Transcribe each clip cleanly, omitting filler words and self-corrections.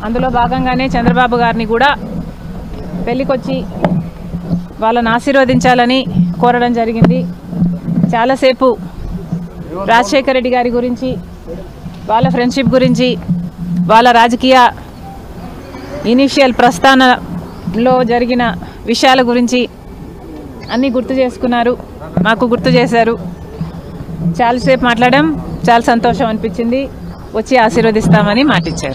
అందులో భాగంగానే చంద్రబాబు గారిని కూడా పెళ్ళికొచ్చి వాళ్ళని ఆశీర్వదించాలని కోరడం జరిగింది. చాలాసేపు రాజశేఖర రెడ్డి గారి గురించి, వాళ్ళ ఫ్రెండ్షిప్ గురించి, వాళ్ళ రాజకీయ ఇనిషియల్ ప్రస్థానంలో జరిగిన విషయాల గురించి అన్నీ గుర్తు చేసుకున్నారు, మాకు గుర్తు చేశారు. చాలాసేపు మాట్లాడడం చాలా సంతోషం అనిపించింది. వచ్చి ఆశీర్వదిస్తామని మాటిచ్చారు.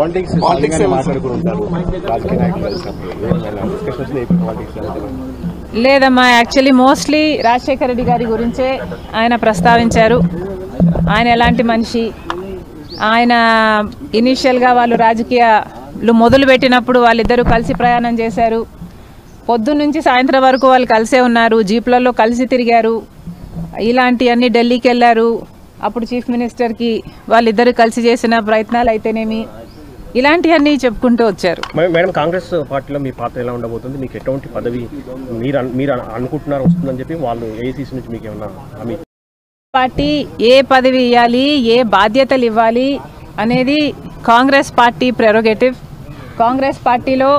లేదమ్మా, యాక్చువల్లీ మోస్ట్లీ రాజశేఖర రెడ్డి గారి గురించే ఆయన ప్రస్తావించారు. ఆయన ఎలాంటి మనిషి, ఆయన ఇనీషియల్గా వాళ్ళు రాజకీయాలు మొదలుపెట్టినప్పుడు వాళ్ళిద్దరూ కలిసి ప్రయాణం చేశారు. పొద్దున్నుంచి సాయంత్రం వరకు వాళ్ళు కలిసే ఉన్నారు, జీప్లలో కలిసి తిరిగారు. ఇలాంటివన్నీ ఢిల్లీకి వెళ్ళారు, అప్పుడు చీఫ్ మినిస్టర్కి వాళ్ళిద్దరు కలిసి చేసిన ప్రయత్నాలు అయితేనేమి, ఇలాంటివన్నీ చెప్పుకుంటూ వచ్చారు. మేడం, కాంగ్రెస్ పార్టీలో మీ పాత్ర ఎలా ఉండబోతుంది? మీకు ఎటువంటి పదవి మీరు అనుకుంటున్నారు వస్తుందని చెప్పి వాళ్ళు ఏఐసీసీ నుంచి మీకు ఏమన్నా హామీ? పార్టీ ఏ పదవి ఇవ్వాలి, ఏ బాధ్యతలు ఇవ్వాలి అనేది కాంగ్రెస్ పార్టీ ప్రెరోగేటివ్. కాంగ్రెస్ పార్టీలో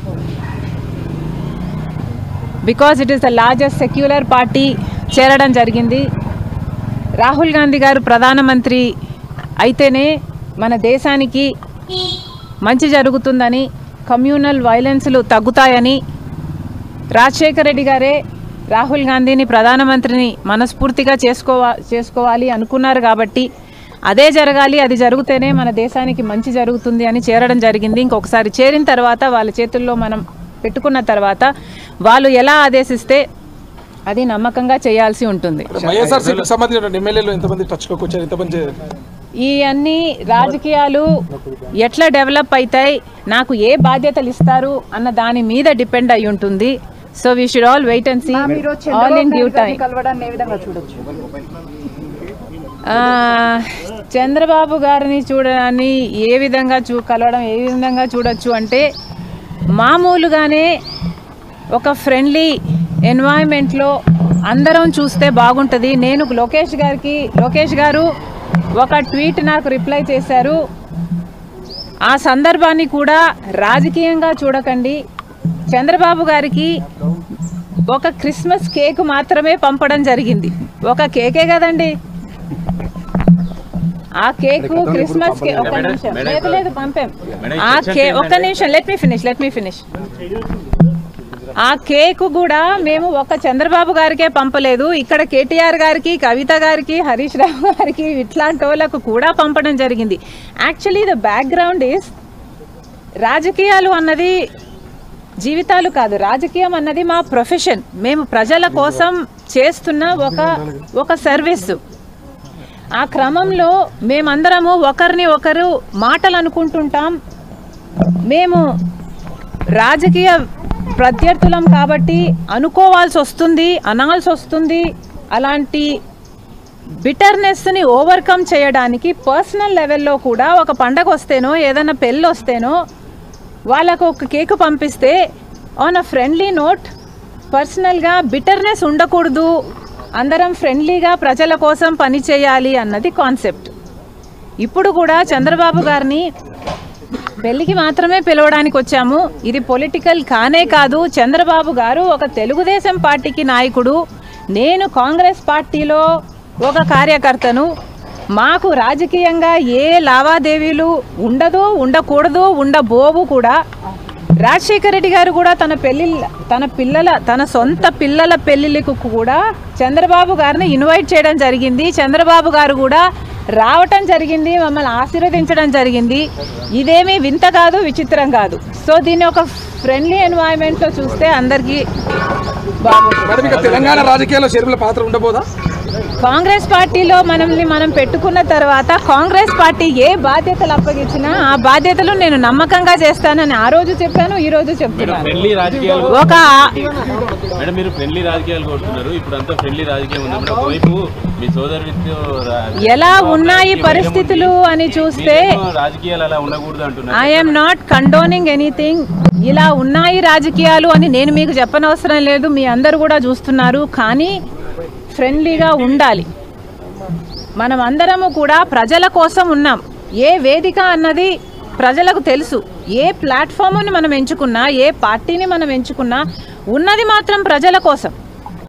because it is the largest secular party చేరడం జరిగింది. రాహుల్ గాంధీ గారు ప్రధానమంత్రి అయితేనే మన దేశానికి మంచి జరుగుతుందని, కమ్యూనల్ వైలెన్స్లు తగ్గుతాయని, రాజశేఖర రెడ్డి గారే రాహుల్ గాంధీని ప్రధానమంత్రిని మనస్ఫూర్తిగా చేసుకోవాలి అనుకున్నారు. కాబట్టి అదే జరగాలి, అది జరిగితేనే మన దేశానికి మంచి జరుగుతుంది అని చేరడం జరిగింది. ఇంకొకసారి చేరిన తర్వాత వాళ్ళ చేతుల్లో మనం పెట్టుకున్న తర్వాత వాళ్ళు ఎలా ఆదేశిస్తే అది నమ్మకంగా చేయాల్సి ఉంటుంది. ఈ అన్ని రాజకీయాలు ఎట్లా డెవలప్ అవుతాయి, నాకు ఏ బాధ్యతలు ఇస్తారు అన్న దాని మీద డిపెండ్ అయి ఉంటుంది. So we should all wait and see all in due time. Chandrababu గారిని చూడడాన్ని ఏ విధంగా కలవడం ఏ విధంగా చూడొచ్చు అంటే, మామూలుగానే ఒక ఫ్రెండ్లీ ఎన్వైరన్మెంట్లో అందరం చూస్తే బాగుంటుంది. నేను లోకేష్ గారు ఒక ట్వీట్ నాకు రిప్లై చేశారు. ఆ సందర్భాన్ని కూడా రాజకీయంగా చూడకండి. చంద్రబాబు గారికి ఒక క్రిస్మస్ కేక్ మాత్రమే పంపడం జరిగింది. ఒక కేకే కదండి, ఆ కేకు క్రిస్మస్ కేక్. ఒక్క నిమిషం, లేదు పంపాం. ఆ కేక్ ఒక్క నిమిషం, లెట్ మీ ఫినిష్. ఆ కేకు కూడా మేము ఒక చంద్రబాబు గారికే పంపలేదు, ఇక్కడ కేటీఆర్ గారికి, కవిత గారికి, హరీష్ రావు గారికి, ఇట్లాంటి వాళ్ళకు కూడా పంపడం జరిగింది. యాక్చువల్లీ ద బ్యాక్గ్రౌండ్ ఈస్, రాజకీయాలు అన్నది జీవితాలు కాదు, రాజకీయం అన్నది మా ప్రొఫెషన్. మేము ప్రజల కోసం చేస్తున్న ఒక సర్వీస్. ఆ క్రమంలో మేమందరము ఒకరిని ఒకరు మాటలు అనుకుంటుంటాం. మేము రాజకీయ ప్రత్యర్థులం కాబట్టి అనుకోవాల్సి వస్తుంది, అనాల్సి వస్తుంది. అలాంటి బిటర్నెస్ని ఓవర్కమ్ చేయడానికి పర్సనల్ లెవెల్లో కూడా ఒక పండగ వస్తేనో ఏదైనా పెళ్ళి వస్తేనో వాళ్ళకు ఒక కేక్ పంపిస్తే ఆన్ అ ఫ్రెండ్లీ నోట్, పర్సనల్గా బిటర్నెస్ ఉండకూడదు, అందరం ఫ్రెండ్లీగా ప్రజల కోసం పని చేయాలి అన్నది కాన్సెప్ట్. ఇప్పుడు కూడా చంద్రబాబు గారిని పెళ్ళికి మాత్రమే పిలవడానికి వచ్చాము. ఇది పొలిటికల్ కానే కాదు. చంద్రబాబు గారు ఒక తెలుగుదేశం పార్టీకి నాయకుడు, నేను కాంగ్రెస్ పార్టీలో ఒక కార్యకర్తను. మాకు రాజకీయంగా ఏ లావాదేవీలు ఉండదు, ఉండకూడదు, ఉండబోవు కూడా. రాజశేఖర రెడ్డి గారు కూడా తన సొంత పిల్లల పెళ్ళిళ్ళకు కూడా చంద్రబాబు గారిని ఇన్వైట్ చేయడం జరిగింది. చంద్రబాబు గారు కూడా రావటం జరిగింది, మమ్మల్ని ఆశీర్వదించడం జరిగింది. ఇదేమీ వింత కాదు, విచిత్రం కాదు. సో దీన్ని ఒక ఫ్రెండ్లీ ఎన్వైరన్మెంట్లో చూస్తే అందరికీ బాగుంటుంది. తెలంగాణ రాజకీయాల్లో షర్మిల పాత్ర ఉండబోదా? కాంగ్రెస్ పార్టీలో మనం పెట్టుకున్న తర్వాత కాంగ్రెస్ పార్టీ ఏ బాధ్యతలు అప్పగించినా ఆ బాధ్యతలు నేను నమ్మకంగా చేస్తానని ఆ రోజు చెప్పాను, ఈ రోజు చెప్తున్నాను. మీరు ఫ్రెండ్లీ రాజకీయాలు కోరుతున్నారు, ఇప్పుడు అంతా ఫ్రెండ్లీ రాజకీయం ఉంది. ఒకవైపు మీ సోదరుడితో ఎలా ఉన్నాయి పరిస్థితులు అని చూస్తే రాజకీయాలు అలా ఉండకూడదు అంటున్నారు. I'm not condoning anything. ఇలా ఉన్నాయి రాజకీయాలు అని నేను మీకు చెప్పనవసరం లేదు, మీ అందరు కూడా చూస్తున్నారు. కానీ ఫ్రెండ్లీగా ఉండాలి. మనం అందరము కూడా ప్రజల కోసం ఉన్నాం. ఏ వేదిక అన్నది ప్రజలకు తెలుసు ఏ ప్లాట్ఫామ్ని మనం ఎంచుకున్నా, ఏ పార్టీని మనం ఎంచుకున్నా ఉన్నది మాత్రం ప్రజల కోసం.